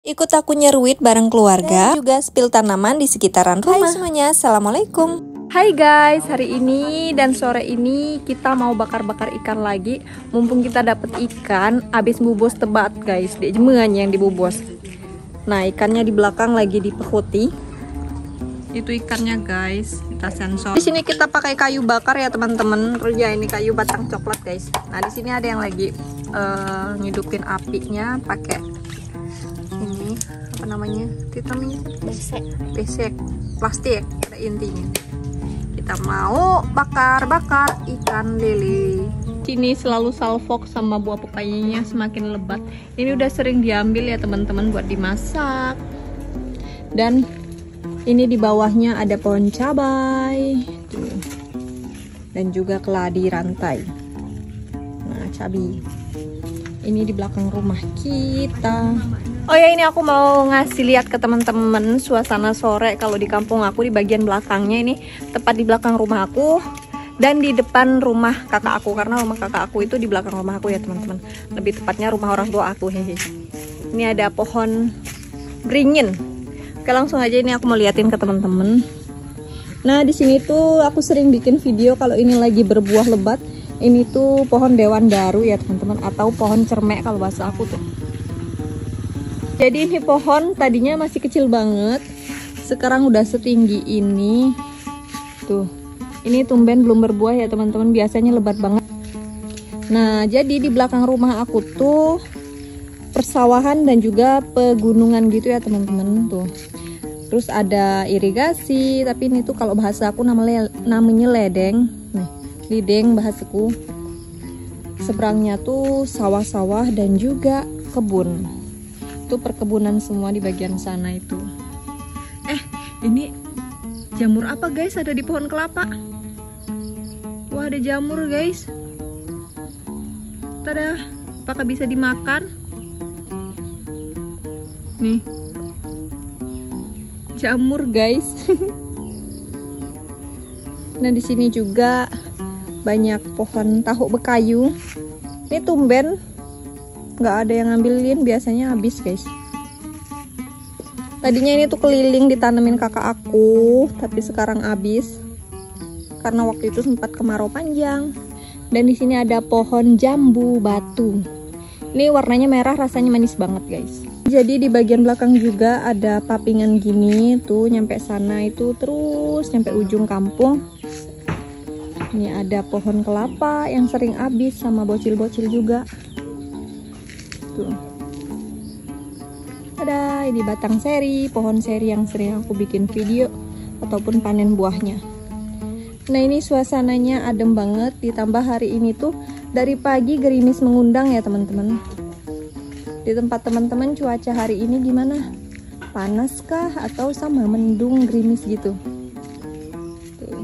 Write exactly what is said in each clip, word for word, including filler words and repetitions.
Ikut aku nyeruit bareng keluarga, dan juga spill tanaman di sekitaran rumah. Hai semuanya, assalamualaikum. Hai guys, hari ini dan sore ini kita mau bakar-bakar ikan lagi. Mumpung kita dapet ikan, abis bubos tebat guys, di jemuannya yang dibubos. Nah ikannya di belakang lagi dipekuti. Itu ikannya guys, kita sensor. Di sini kita pakai kayu bakar ya teman-teman. Ya ini kayu batang coklat guys. Nah di sini ada yang lagi uh, ngidupin apinya pakai ini apa namanya? Titamnya besek, besek plastik ada intinya. Kita mau bakar-bakar ikan lele. Sini selalu salfok sama buah pepayanya semakin lebat. Ini udah sering diambil ya teman-teman buat dimasak. Dan ini di bawahnya ada pohon cabai tuh. Dan juga keladi rantai. Nah, cabai. Ini di belakang rumah kita. Oh ya, ini aku mau ngasih lihat ke teman-teman suasana sore kalau di kampung aku di bagian belakangnya ini, tepat di belakang rumah aku dan di depan rumah kakak aku, karena rumah kakak aku itu di belakang rumah aku ya teman-teman. Lebih tepatnya rumah orang tua aku. Hehe. Ini ada pohon beringin. Oke, langsung aja ini aku mau liatin ke teman-teman. Nah, di sini tuh aku sering bikin video kalau ini lagi berbuah lebat. Ini tuh pohon dewan daru ya teman-teman, atau pohon cermek kalau bahasa aku tuh. Jadi ini pohon tadinya masih kecil banget, sekarang udah setinggi ini. Tuh, ini tumben belum berbuah ya teman-teman, biasanya lebat banget. Nah, jadi di belakang rumah aku tuh persawahan dan juga pegunungan gitu ya teman-teman tuh. Terus ada irigasi, tapi ini tuh kalau bahasa aku namanya namanya ledeng. Nih, lideng bahasaku. Seberangnya tuh sawah-sawah dan juga kebun. Itu perkebunan semua di bagian sana itu. Eh, ini jamur apa guys ada di pohon kelapa? Wah, ada jamur guys. Tada, apakah bisa dimakan? Nih, jamur guys. Nah di sini juga banyak pohon tahu bekayu. Ini tumben nggak ada yang ngambilin, biasanya habis guys. Tadinya ini tuh keliling ditanamin kakak aku, tapi sekarang habis karena waktu itu sempat kemarau panjang. Dan di sini ada pohon jambu batu. Ini warnanya merah, rasanya manis banget guys. Jadi di bagian belakang juga ada papingan gini tuh, nyampe sana itu terus nyampe ujung kampung. Ini ada pohon kelapa yang sering habis sama bocil-bocil juga. Tuh. Ada ini batang seri, pohon seri yang sering aku bikin video ataupun panen buahnya. Nah ini suasananya adem banget, ditambah hari ini tuh dari pagi gerimis mengundang ya teman-teman. Di tempat teman-teman cuaca hari ini gimana? Panas kah atau sama mendung gerimis gitu? Tuh.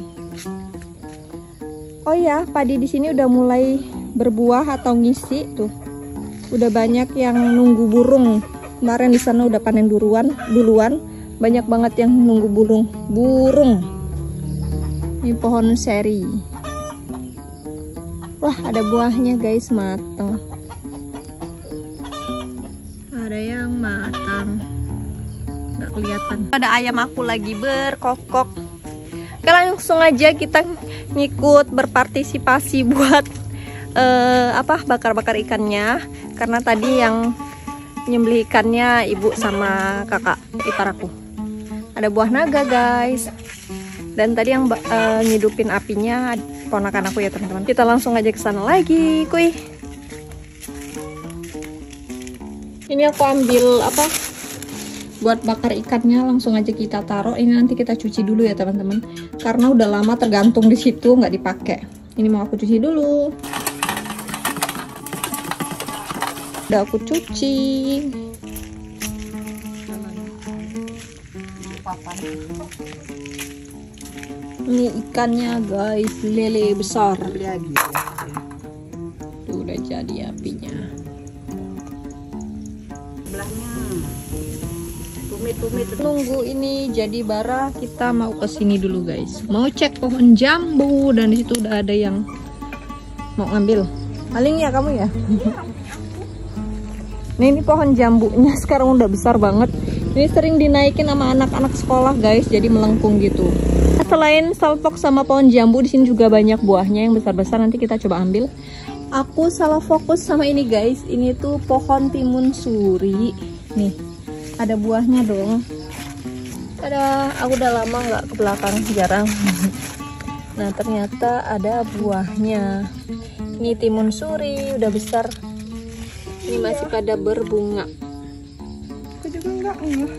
Oh ya, padi di sini udah mulai berbuah atau ngisi tuh. Udah banyak yang nunggu burung. Kemarin di sana udah panen duluan, duluan. Banyak banget yang nunggu burung. Burung. Ini pohon seri. Wah, ada buahnya guys, matang. Ada yang matang, nggak kelihatan. Ada ayam aku lagi berkokok. Oke, langsung aja kita ngikut berpartisipasi buat uh, apa bakar-bakar ikannya, karena tadi yang nyembelih ikannya ibu sama kakak ipar aku. Ada buah naga guys, dan tadi yang uh, ngidupin apinya ponakan aku ya teman-teman. Kita langsung aja ke sana lagi, kuy. Ini aku ambil apa buat bakar ikannya, langsung aja kita taruh. Ini nanti kita cuci dulu ya teman-teman, karena udah lama tergantung di situ nggak dipakai. Ini mau aku cuci dulu. Udah aku cuci. Ini ikannya guys, lele besar. Tuh udah jadi apinya. Tumit-tumit nunggu ini jadi bara, kita mau ke sini dulu guys. Mau cek pohon jambu dan di situ udah ada yang mau ngambil. Paling ya kamu ya. Nah ini pohon jambunya sekarang udah besar banget. Ini sering dinaikin sama anak-anak sekolah guys, jadi melengkung gitu. Selain salpok sama pohon jambu, di sini juga banyak buahnya yang besar-besar. Nanti kita coba ambil. Aku salah fokus sama ini guys. Ini tuh pohon timun suri. Nih, ada buahnya dong. Ada, aku udah lama nggak ke belakang, jarang. Nah ternyata ada buahnya. Ini timun suri, udah besar. Ini masih pada berbunga. Aku juga enggak enggak.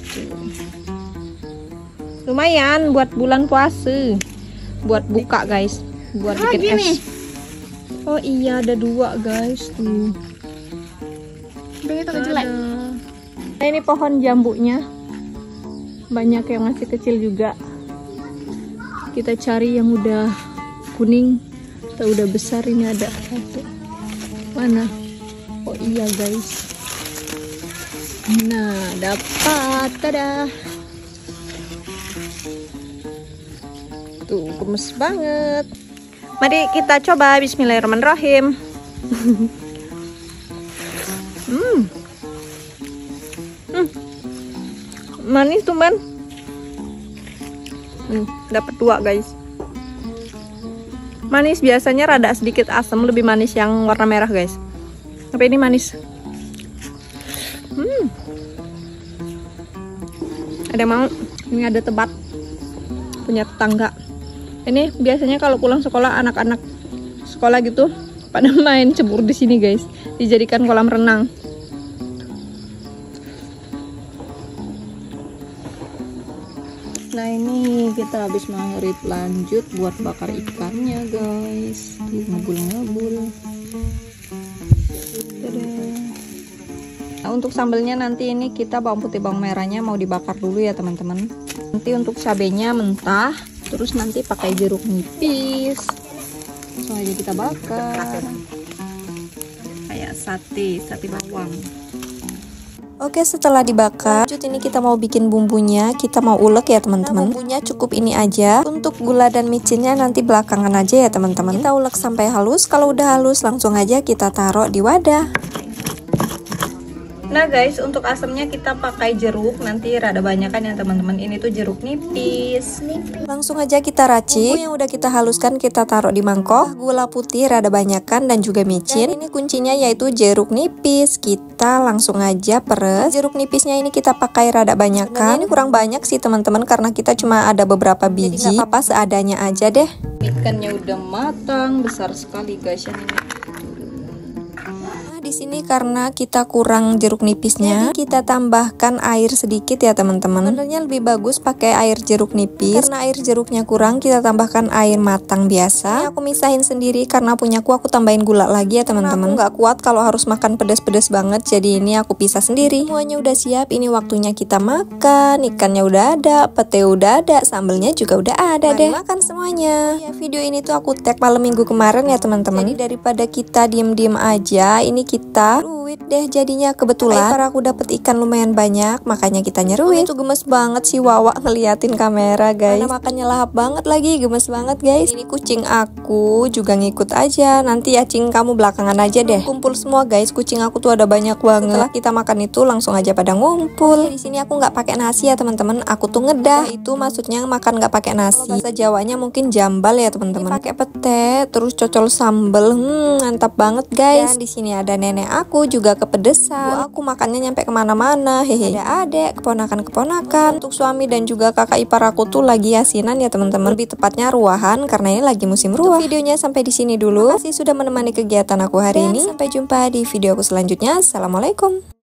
Lumayan buat bulan puasa, buat buka guys, buat Ah, bikin gini. es. Oh iya ada dua guys tuh. Udah itu jelek. Nah, ini pohon jambunya, banyak yang masih kecil juga. Kita cari yang udah kuning atau udah besar. Ini ada satu. Mana? Oh iya guys. Nah dapat, tada. Tuh, gemes banget. Mari kita coba. Bismillahirrahmanirrahim. hmm. Hmm. Manis tuh man. Hmm, dapat dua guys. Manis, biasanya rada sedikit asam, lebih manis yang warna merah guys. Tapi ini manis. Hmm. Ada mau? Ini ada tebat punya tetangga. Ini biasanya kalau pulang sekolah anak-anak sekolah gitu pada main cebur di sini guys, dijadikan kolam renang. Nah ini kita habis maghrib, lanjut buat bakar ikannya guys, ngebul-ngebul. Nah untuk sambelnya nanti ini kita bawang putih bawang merahnya mau dibakar dulu ya teman-teman. Nanti untuk cabenya mentah. Terus nanti pakai jeruk nipis, langsung aja kita bakar kayak sate, sate bawang. Oke, setelah dibakar, lanjut ini kita mau bikin bumbunya. Kita mau ulek ya teman-teman. Nah, bumbunya cukup ini aja. Untuk gula dan micinnya nanti belakangan aja ya teman-teman. Kita ulek sampai halus. Kalau udah halus langsung aja kita taruh di wadah. Nah guys, untuk asamnya kita pakai jeruk, nanti rada banyakan ya teman-teman. Ini tuh jeruk nipis. Langsung aja kita racik. Bumbu yang udah kita haluskan kita taruh di mangkok. Gula putih rada banyakan dan juga micin. Dan ini kuncinya yaitu jeruk nipis. Kita langsung aja peres. Jeruk nipisnya ini kita pakai rada banyakan. Ini kurang banyak sih teman-teman karena kita cuma ada beberapa biji. Jadi nggak apa-apa seadanya aja deh. Ikannya udah matang, besar sekali guys yang ini. Di sini karena kita kurang jeruk nipisnya, kita tambahkan air sedikit ya teman-teman. Sebenarnya lebih bagus pakai air jeruk nipis. Karena air jeruknya kurang, kita tambahkan air matang biasa. Ini aku misahin sendiri karena punyaku aku tambahin gula lagi ya teman-teman. Nggak kuat kalau harus makan pedas-pedas banget, jadi ini aku pisah sendiri. Semuanya udah siap, ini waktunya kita makan. Ikannya udah ada, pete udah ada, sambelnya juga udah ada. Mari deh makan semuanya. Ya, video ini tuh aku tag malam minggu kemarin ya teman-teman. Jadi daripada kita diem-diem aja, ini kita kita ruit deh jadinya. Kebetulan para aku dapet ikan lumayan banyak, makanya kita nyeruit. Itu gemes banget sih Wawa ngeliatin kamera guys. Karena makannya lahap banget lagi, gemes banget guys. Ini kucing aku juga ngikut aja. Nanti ya cing kamu belakangan aja deh. Kumpul semua guys, kucing aku tuh ada banyak banget. Setelah kita makan itu langsung aja pada ngumpul. Di sini aku nggak pakai nasi ya teman-teman, aku tuh ngedah. Itu maksudnya makan nggak pakai nasi. Bahasa Jawanya mungkin jambal ya teman-teman. Pakai pete, terus cocol sambel, hmm, mantap banget guys. Dan di sini ada nenek aku juga kepedesan. Bu, aku makannya nyampe kemana-mana. Hehe. Ada adek, keponakan-keponakan. Untuk suami dan juga kakak ipar aku tuh lagi asinan ya teman-teman. Lebih tepatnya ruahan karena ini lagi musim ruah. Untuk videonya sampai di sini dulu. Terima kasih sudah menemani kegiatan aku hari ini. Sampai jumpa di video aku selanjutnya. Assalamualaikum.